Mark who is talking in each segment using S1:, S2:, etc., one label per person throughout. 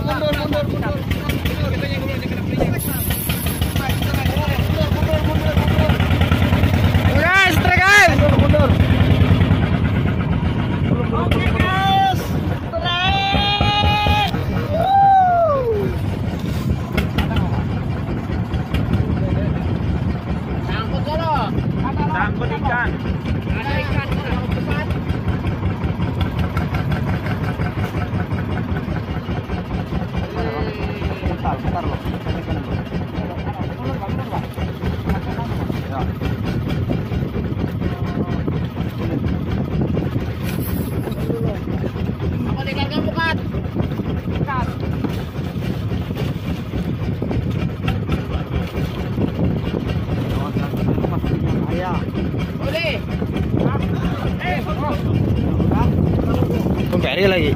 S1: Guys, trek guys. Mundur. Oke guys. Trek. Sangkut dulu. Sangkut ikan. Ada ikan cepat. Bentar loh. Apa diganggu bukan? Bukan. Boleh. Kembali lagi.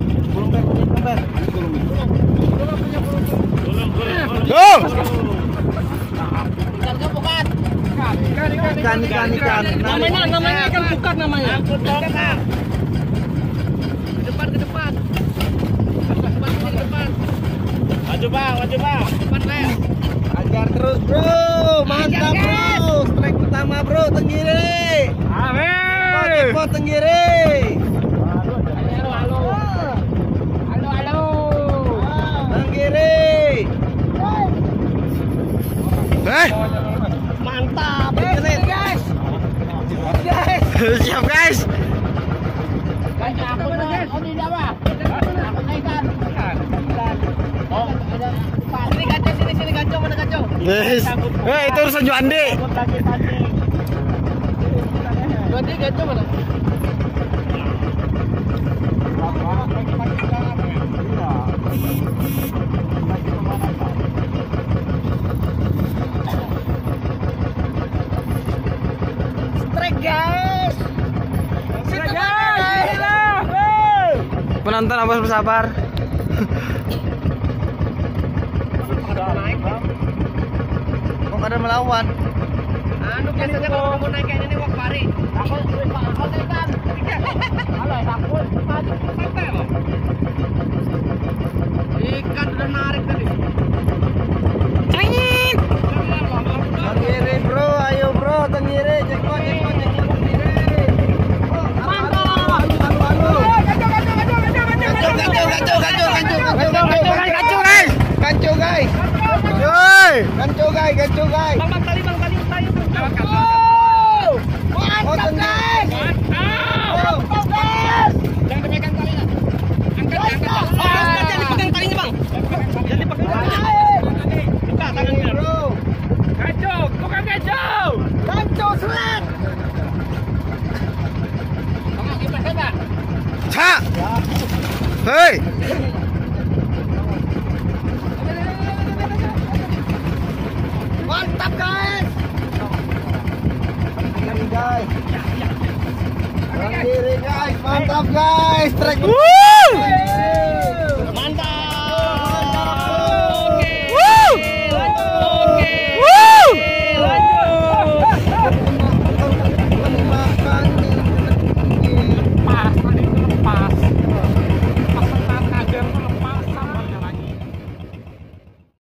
S1: Ikan. Namanya ikan pukat namanya. Ke depan. Maju bang. Depan bang. Ajar terus bro, mantap bro. Strike pertama bro, tenggiri. Amin. Pot tenggiri. Halo. Tenggiri. Mantap. Guys. Siap guys. Oh tidak pak. Aku naikkan. Oh ada. Sini gacung mana gacung? Yes. Itu urusan Juandi. Juandi gacung mana? Guys. Penonton apa bersabar? Kok ada melawan? Anu biasanya kalau mau naik kayak ini wak pari. Aku ikan. Halo, takut. Ikan udah narik tadi. Cengit. Tenggiri bro, ayo bro, tenggiri, jekot. Gancu guys. Bang tali. Mantap guys. Mantap guys. Jangan dipegang talinya. Angkat. Jangan dipegang talinya bang. Jangan dipegang talinya. Buka tangannya bro. Bukan gancu sulit. Bang kipas apa? Ca. Hei. Mantap guys. Tenggiri guys. Mantap guys. Trek.